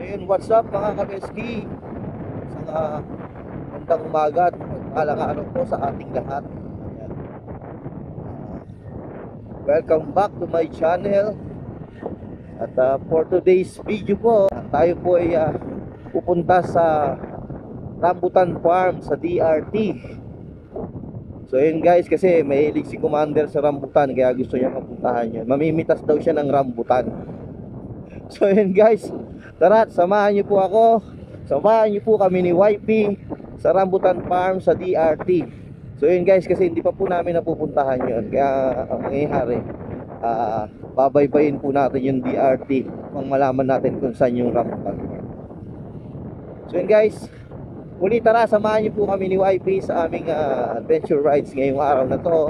Ayun, what's up mga kabeski? Isang magandang umaga at magpalang araw po sa ating lahat. Ayan. Welcome back to my channel. At for today's video po, tayo po ay pupunta sa rambutan farm sa DRT. So yun guys, kasi may hilig si Commander sa rambutan, kaya gusto niya mapuntahan yun. Mamimitas daw siya ng rambutan. So yun guys, tara, samahan niyo po ako. Samahan niyo po kami ni YP sa rambutan farm sa DRT. So yun guys, kasi hindi pa po namin napupuntahan yun. Kaya ang mangyayari, babaybayin po natin yung DRT pang malaman natin kung saan yung rambutan. So yun guys, muli tara, samahan niyo po kami ni YP sa aming adventure rides ngayong araw na to.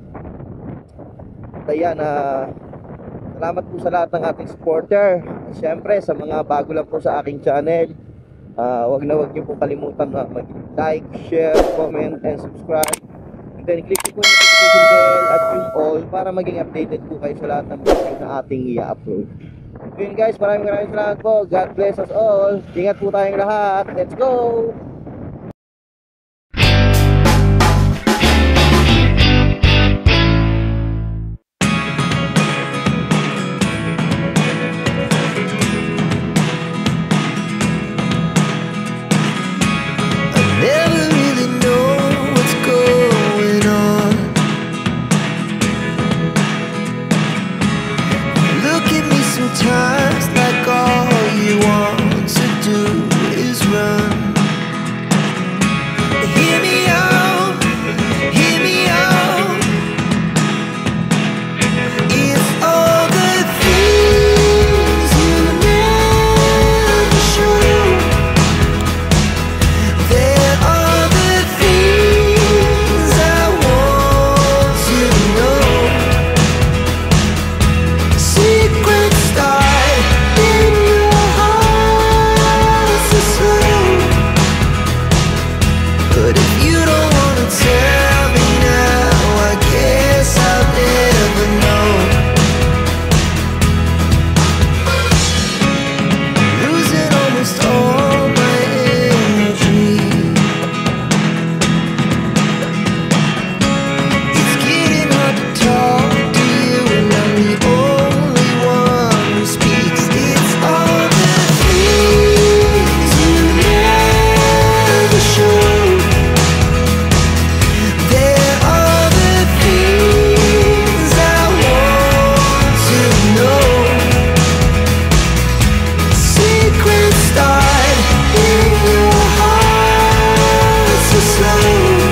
At ayan, salamat po sa lahat ng ating supporter. Siyempre sa mga bago lang po sa aking channel, wag niyo po kalimutan na mag-like, share, comment, and subscribe. And then click po yung notification bell at yung all para maging updated po kayo sa lahat ng video na ating i-upload. So yun guys, maraming salamat po. God bless us all. Ingat po tayong lahat. Let's go! Sometimes like all you want to do is run. Hear me out, hear me out. It's all the things you never show. There are the things I want to know. Secrets start in your heart so slow. But if you don't wanna tell me now, I guess I'll never know. Losing almost all my energy. It's getting hard to talk to you, and I'm the only one who speaks. It's all the things you never show. There are the things I want to know. Secrets start in your heart so slow.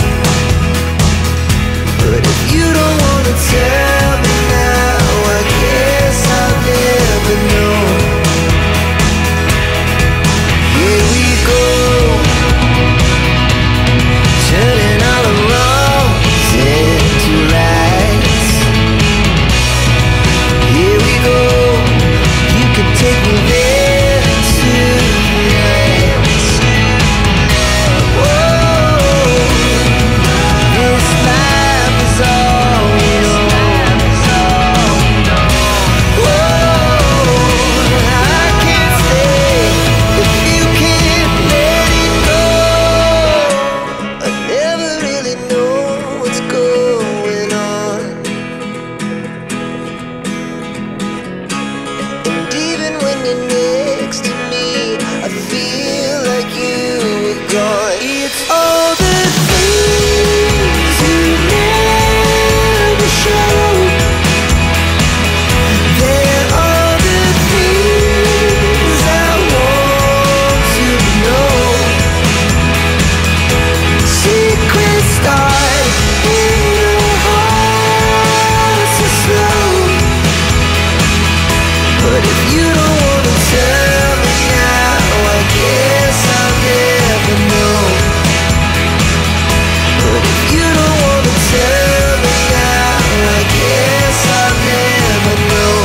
But if you don't wanna tell me now, I guess I'll never know. Here we go, turning all the wrongs into rights. Here we go, you could take me there tonight. Whoa, this life is all we know. Whoa, I can't stay if you can't let it go. I never really know what's going on. And even when you're next to me, I feel like you were gone. It's all the things you never show. There are the things I want to know. Secrets start in your heart so slow. But if you don't wanna tell me now, I guess I'll never know. But if you don't wanna tell me now, I guess I'll never know.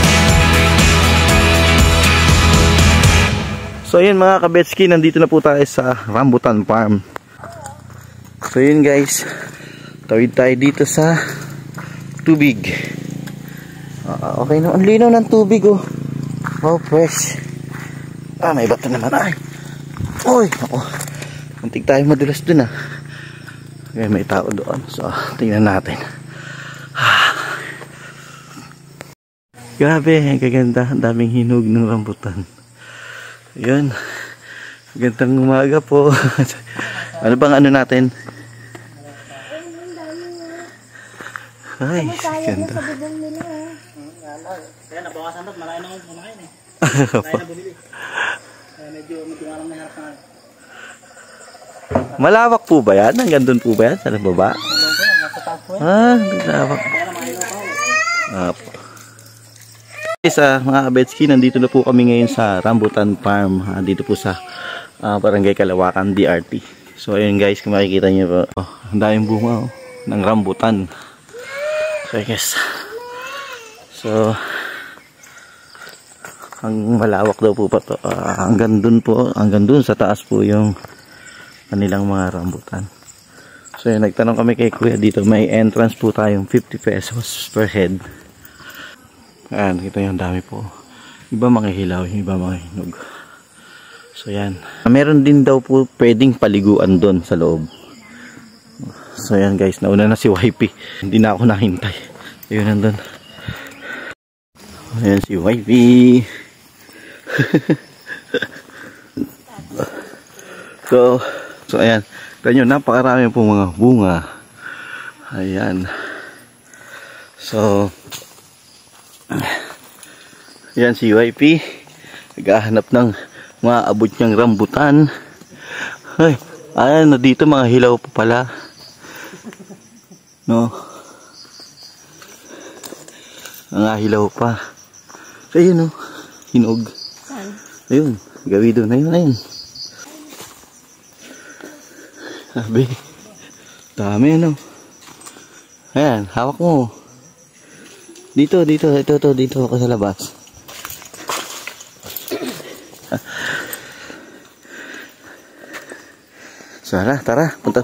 So yun mga kabetski, nandito na po tayo sa rambutan farm. So yun guys, tawid tayo dito sa tubig. Okay na, ang linaw ng tubig oh. Wow, fresh. May bato naman. Ay. Uy, ako. Muntik tayo madulas dun ah. Okay, may tao doon. So, tingnan natin. Grabe, ang kaganda. Ang daming hinog ng rambutan. Yun. Gandang umaga po. Ano bang ano natin? Ay, ganda. Kaya nabawasan doon, marami na akong kumakain eh. Marami na bumili. Kaya medyo nga lang naharap na. Malawak po ba yan? Hanggang doon po ba yan? Sa baba? Malawak. Apo. Sa mga kabetski, nandito na po kami ngayon sa Rambutan Farm. Dito po sa Barangay Kalawakan, DRT. So ayun guys, kung makikita nyo po, ang daming bunga ng rambutan. So I guess, so ang malawak daw po pa to. Hanggang dun sa taas po yung kanilang mga rambutan. So yun, nagtanong kami kay kuya dito, may entrance po tayong 50 pesos per head. Ayan, kita yung dami po. Iba mga hilaw, iba mga hinog. So yan, meron din daw po pwedeng paliguan doon sa loob. So yan guys, nauna na si YP. Hindi na ako nakintay. Ayun nandun. Ayan si YP. So ayan. Ganyan, napakarami po mga bunga. Ayan. So ayan si YP. Naghahanap ng mga abot niyang rambutan. Ay, ayan na dito mga hilaw pa pala. No. Mga hilaw pa. So, ayun, no. Hinog. Ayun. Gawi doon. Ayun. Sabi. Dami, no. Ayan. Hawak mo. Dito ako sa labas. So, tara. Punta.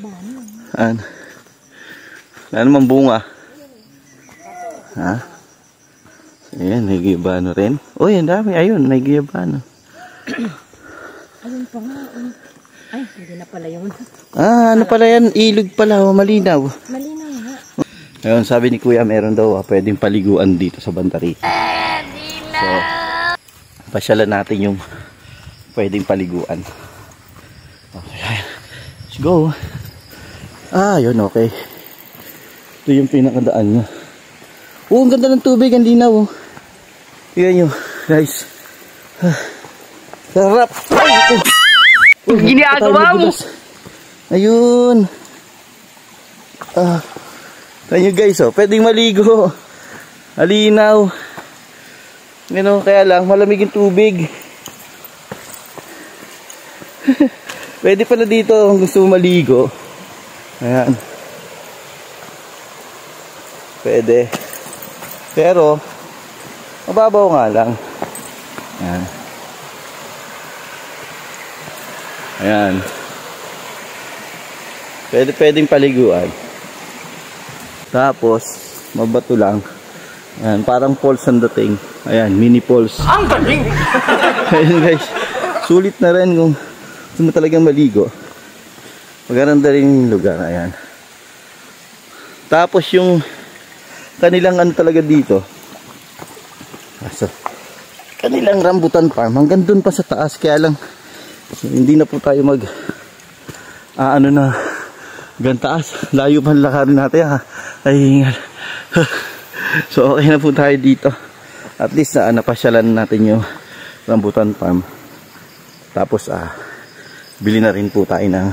Ano mang bunga? Ha? Ayan, may giyabano rin. Uy, ang dami. Ayun, may giyabano. Ayun pa nga. Ay, hindi na pala yun. Ano pala yan? Ilog pala. Malinaw. Malinaw nga. Ayun, sabi ni kuya, meron daw pwedeng paliguan dito sa Bantari. So, pasyalan natin yung pwedeng paliguan. Okay. Let's go. Yun, okay. Ito yung pinakadaan niya. Ang ganda ng tubig, ang linaw. Tignan nyo, guys. Sarap. Ginagawa mo. Ayun. Tignan nyo guys, pwedeng maligo. Alinaw. Kaya lang, malamig yung tubig. Pwede pala dito kung gusto mo maligo. Ayan. Pwede. Pero mababaw nga lang. Ayan. Ayan. Pwedeng paliguan. Tapos mabato lang. Ayan, parang falls ang dating. Ayan, mini falls. Ang galing! Ayan guys. Sulit na rin kung gusto mo talagang maligo. Maganda rin yung lugar. Ayan. Tapos yung kanilang ano talaga dito. So, kanilang rambutan farm. Hanggang dun pa sa taas. Kaya lang, hindi na po tayo mag hanggang taas. Layo pa lakarin natin ha. Ay, hingal. So, okay na po tayo dito. At least napasyalan natin yung rambutan farm. Tapos, bili na rin po tayo ng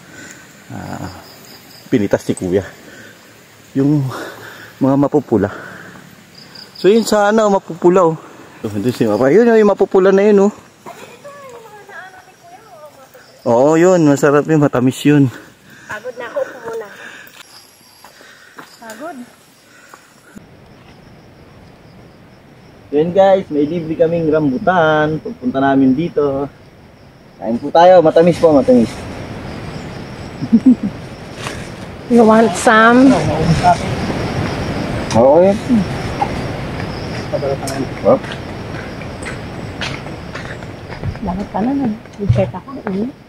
pinitas ni kuya. Yung mga mapupula. So yun sana mapupula oh. Doon si Mapa. Yun yung mapupula na yun oh. Oo yun, masarap yun, matamis yun. Pagod na ako, upo muna. Pagod. Yun guys, may libre kaming rambutan. Pagpunta namin dito. Kain po tayo, matamis po, matamis. You want some? Okay. Bakit ka na nag-shirt ako?